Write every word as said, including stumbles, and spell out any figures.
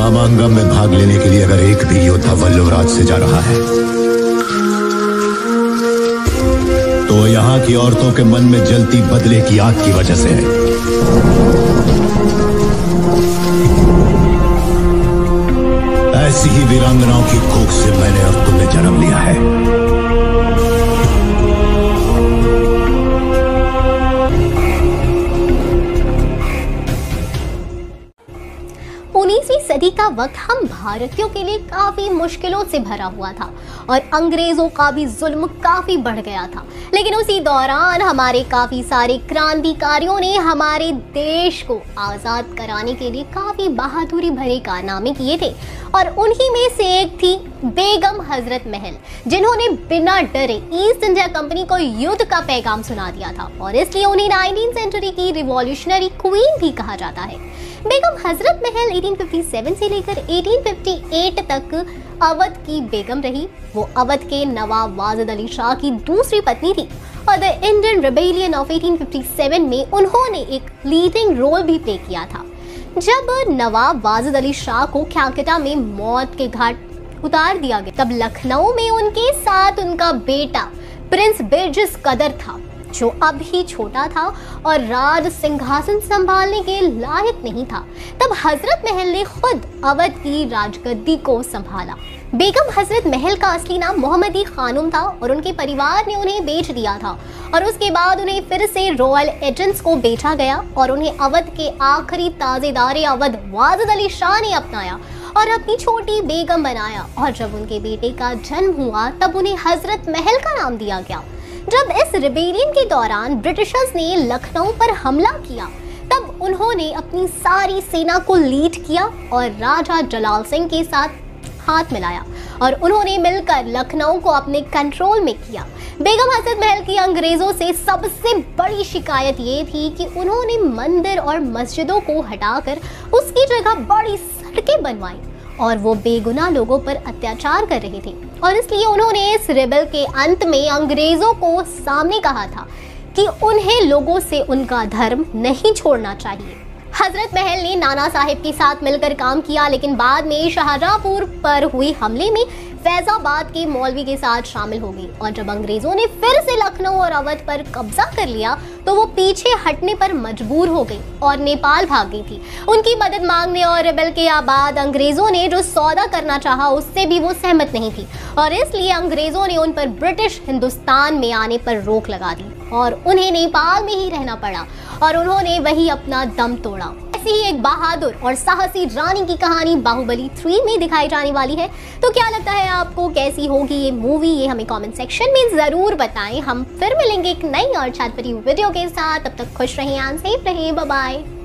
मामांगम में भाग लेने के लिए अगर एक भी योद्धा वल्लवराज से जा रहा है तो यहाँ की औरतों के मन में जलती बदले की आग की वजह से है। ऐसी ही वीरांगनाओं की कोख से मैंने और तुमने जन्म लिया है। उन्नीसवीं सदी का वक्त हम भारतीयों के लिए काफी मुश्किलों से भरा हुआ था और अंग्रेजों का भी जुल्म काफी बढ़ गया था। लेकिन उसी दौरान हमारे काफी सारे क्रांतिकारियों ने हमारे देश को आजाद कराने के लिए काफी बहादुरी भरे कारनामे किए थे और उन्हीं में से एक थी बेगम हजरत महल, जिन्होंने बिना डरे ईस्ट इंडिया कंपनी को युद्ध का पैगाम सुना दिया था और इसलिए उन्हें नाइनटीन सेंचुरी की रिवॉल्यूशनरी क्वीन भी कहा जाता है। बेगम हजरत महल अठारह सौ सत्तावन से लेकर अठारह सौ अट्ठावन तक अवध की बेगम रही। वो अवध के नवाब वाजिद अली शाह की दूसरी पत्नी थी और द इंडियन रिबेलियन ऑफ अठारह सौ सत्तावन में उन्होंने एक लीडिंग रोल भी प्ले किया था। जब नवाब वाजिद अली शाह को क्यालकटा में मौत के घाट उतार दिया गया, तब लखनऊ में उनके साथ उनका बेटा प्रिंस बिरजिस कदर था, जो अभी छोटा था और राज सिंहासन संभालने के लायक नहीं था। तब हजरत महल ने खुद अवध की राजगद्दी को संभाला। बेगम हजरत महल का असली नाम मोहम्मदी खानूम था और उनके परिवार ने उन्हें बेच दिया था और उसके बाद उन्हें फिर से रॉयल एजेंट्स को बेचा गया और उन्हें अवध के आखिरी ताजेदार अवध वाजिद अली शाह ने अपनाया और अपनी छोटी बेगम बनाया। और जब उनके बेटे का जन्म हुआ तब उन्हें हजरत महल का नाम दिया गया। जब इस रिबेलियन के दौरान ब्रिटिशर्स ने लखनऊ पर हमला किया, तब उन्होंने अपनी सारी सेना को लीड किया और राजा जलाल सिंह के साथ हाथ मिलाया और उन्होंने मिलकर लखनऊ को अपने कंट्रोल में किया। बेगम हजरत महल की अंग्रेजों से सबसे बड़ी शिकायत ये थी कि उन्होंने मंदिर और मस्जिदों को हटाकर उसकी जगह बड़ी सड़कें बनवाई और वो बेगुनाह लोगों पर अत्याचार कर रहे थे और इसलिए उन्होंने इस रिबेल के अंत में अंग्रेजों को सामने कहा था कि उन्हें लोगों से उनका धर्म नहीं छोड़ना चाहिए। हजरत महल ने नाना साहिब के साथ मिलकर काम किया, लेकिन बाद में शाहजहांपुर पर हुए हमले में फैजाबाद के मौलवी के साथ शामिल हो गई और जब अंग्रेजों ने फिर से लखनऊ और अवध पर कब्जा कर लिया तो वो पीछे हटने पर मजबूर हो गई और नेपाल भाग गई थी। उनकी मदद मांगने और रिबेल के बाद अंग्रेजों ने जो सौदा करना चाहा उससे भी वो सहमत नहीं थी और इसलिए अंग्रेजों ने उन पर ब्रिटिश हिंदुस्तान में आने पर रोक लगा दी और उन्हें नेपाल में ही रहना पड़ा और उन्होंने वही अपना दम तोड़ा। ऐसी ही एक बहादुर और साहसी रानी की कहानी बाहुबली थ्री में दिखाई जाने वाली है। तो क्या लगता है आपको, कैसी होगी ये मूवी? ये हमें कमेंट सेक्शन में जरूर बताएं। हम फिर मिलेंगे एक नई और छात्र वीडियो के साथ। तब तक खुश रहें, सेफ रहें, बाय बाय।